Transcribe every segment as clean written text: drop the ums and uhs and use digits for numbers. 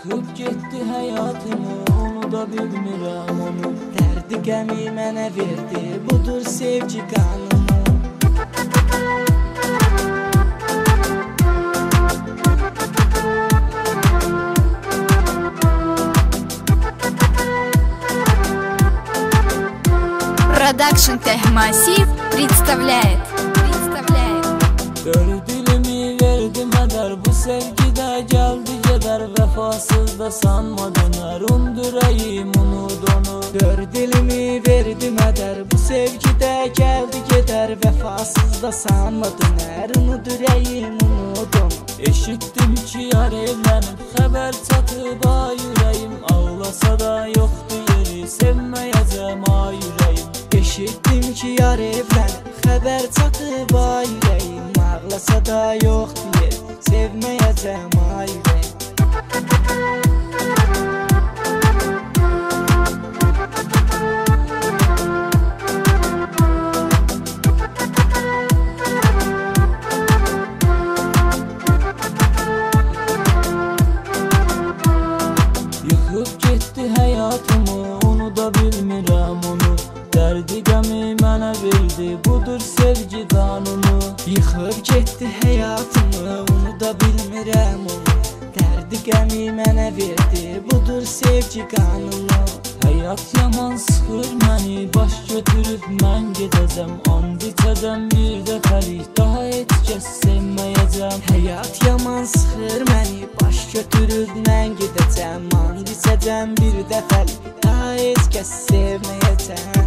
Yıkıb getdi həyatımı, unuda bilmirəm onu. Dərdi qəmi mənə verdi, budur sevgi qanunu. Production Tehmasif представляет. Gördülümü verdim heder, bu sevgide geldi gider. Vefasız da sanma döner, undurayım unut onu. Gördülümü verdim heder, bu sevgide geldi gider. Vefasız da sanma döner, undurayım unut onu. Eşittim ki yar evlenip, haber çatıp ay yüreğim. Ağlasa da yoktu yeri, sevmeyeceğim ay yüreğim. Eşittim ki yar evlenip, haber çatıp ay yüreğim. Ağlasa da yoktu yeri, sevmeyeceğim ay yüreğim. Yıkıb getdi həyatımı, unuda bilmirəm onu. Dərdi qəmi mənə verdi, budur sevgi qanunu. Yıxıb getdi həyatımı, unuda bilmirəm onu. Dərdi qəmi mənə verdi, budur sevgi qanunu. Həyat yaman sıxır məni, baş götürüb mən gedəcəm. And içəcəm bir dəfəlik, daha heç kəs sevməyəcəm. Həyat yaman sıxır məni, baş götürüb mən gedəcəm. And içəcəm bir dəfəlik, daha heç kəs sevməyəcəm.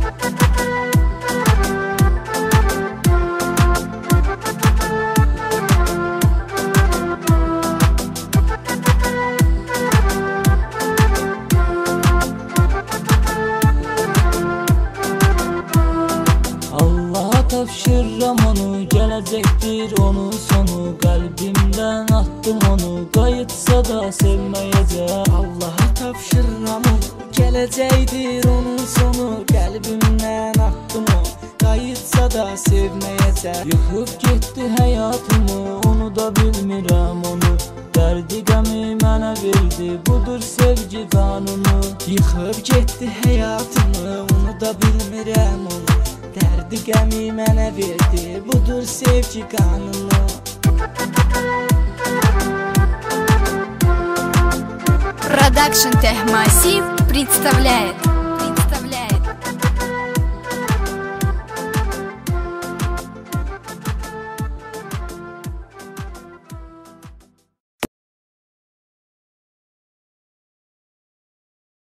Tapşırram onu, gələcəkdir onun sonu. Qəlbimdən attım onu, qayıtsa da sevməyəcəm. Allaha tapşırram onu, gələcəkdir onun sonu. Qəlbimdən attım onu, qayıtsa da sevməyəcəm. Yıxıb getdi həyatımı, unuda bilmirəm onu. Dərdi qəmi mənə verdi, budur sevgi qanunu. Yıxıb getdi həyatımı, unuda bilmirəm onu. Dərdi qəmi mənə verdi, budur sevgi qanunu. Production Tehmasif представляет.